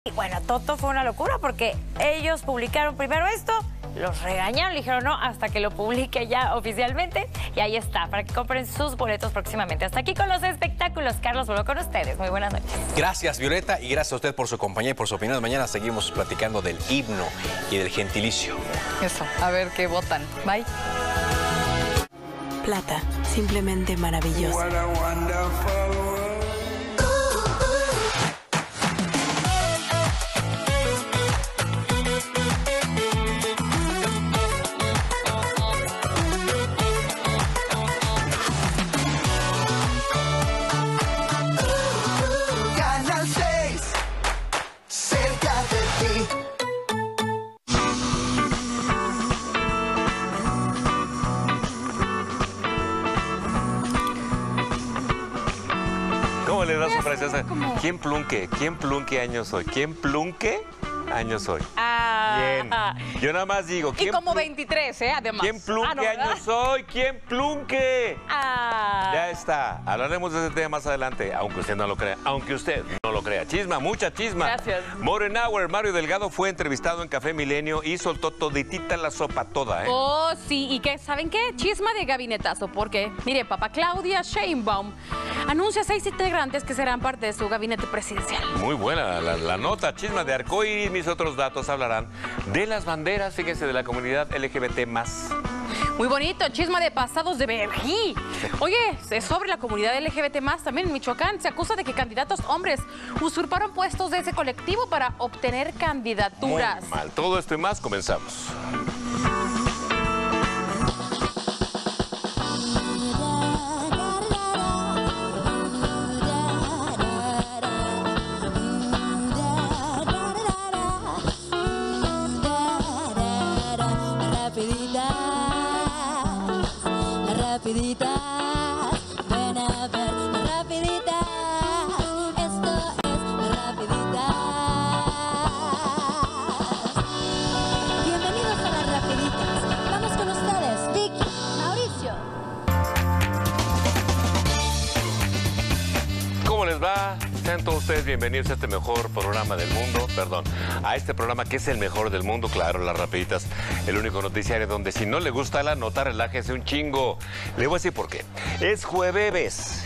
Y bueno, Toto fue una locura porque ellos publicaron primero esto, los regañaron, le dijeron no, hasta que lo publique ya oficialmente. Y ahí está, para que compren sus boletos próximamente. Hasta aquí con los espectáculos. Carlos, vuelvo con ustedes. Muy buenas noches. Gracias, Violeta, y gracias a usted por su compañía y por su opinión. Mañana seguimos platicando del himno y del gentilicio. Eso, a ver qué votan. Bye. Plata, simplemente maravillosa. Canal 6, cerca de ti. ¿Cómo le da su preciosa? ¿Quién plunque? ¿Quién plunque años soy? ¿Quién plunque años soy? Bien. Yo nada más digo, Y ¿quién como plunque? 23, además. ¿Quién plunque no, ¿verdad? años soy? ¿Quién plunque? Ya está. Hablaremos de ese tema más adelante, aunque usted no lo crea. Aunque usted no lo crea. Chisma, mucha chisma. Gracias. Morenauer, Mario Delgado fue entrevistado en Café Milenio y soltó toditita la sopa toda, ¿eh? Oh, sí, ¿y qué? ¿Saben qué? Chisma de gabinetazo, porque, mire, papá Claudia Sheinbaum anuncia 6 integrantes que serán parte de su gabinete presidencial. Muy buena la nota. Chisma de arcoíris, mis otros datos hablarán de las banderas, fíjense, de la comunidad LGBT+. Muy bonito, chisma de pasados de verjí. Oye, es sobre la comunidad LGBT+, también en Michoacán. Se acusa de que candidatos hombres usurparon puestos de ese colectivo para obtener candidaturas. Muy mal. Todo esto y más, comenzamos. Rapidita, ven a ver, rapidita, esto es rapidita. Bienvenidos a las rapiditas. Vamos con ustedes, Vicky, Mauricio. ¿Cómo les va? Sean todos ustedes bienvenidos a este mejor programa del mundo, a este programa que es el mejor del mundo, claro, Las Rapiditas, el único noticiario donde si no le gusta la nota, relájese un chingo. Le voy a decir por qué. Es jueves